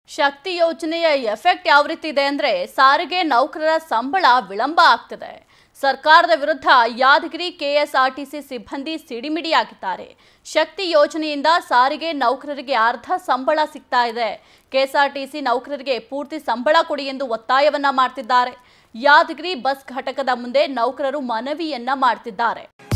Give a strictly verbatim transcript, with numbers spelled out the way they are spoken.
ಶಕ್ತಿ ಯೋಜನೆಯ ಎಫೆಕ್ಟ್ ಯಾವ ರೀತಿ ಇದೆ ಅಂದ್ರೆ ಸಾರಿಗೆ ನೌಕರರ ಸಂಬಳ ವಿಳಂಬ ಆಗ್ತಿದೆ. ಸರ್ಕಾರದ ವಿರುದ್ಧ ಯಾದಗಿರಿ ಕೆಎಸ್ಆರ್ಟಿಸಿ ಸಿಬ್ಬಂದಿ ಸಿಡಿಮಿಡಿಯಾಗಿದ್ದಾರೆ. ಶಕ್ತಿ ಯೋಜನೆಯಿಂದ ಸಾರಿಗೆ ನೌಕರರಿಗೆ ಅರ್ಧ ಸಂಬಳ ಸಿಗ್ತಾ ಇದೆ. ಕೆಎಸ್ಆರ್ಟಿಸಿ ನೌಕರರಿಗೆ ಪೂರ್ತಿ ಸಂಬಳ ಕೊಡಿ ಎಂದು ಒತ್ತಾಯವನ್ನ ಮಾಡ್ತಿದ್ದಾರೆ. ಯಾದಗಿರಿ ಬಸ್ ಘಟಕದ ಮುಂದೆ ನೌಕರರು ಮನವಿಯನ್ನ ಮಾಡ್ತಿದ್ದಾರೆ.